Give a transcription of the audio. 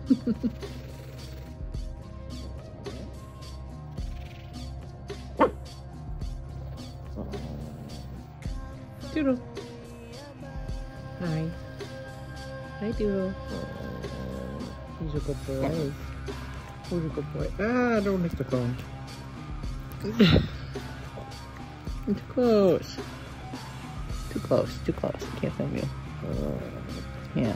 Doodle. Hi. Hi, Doodle. He's a good boy. Who's a good boy? Ah, don't lick the phone. Too close. Too close. Too close. I can't film you. Yeah.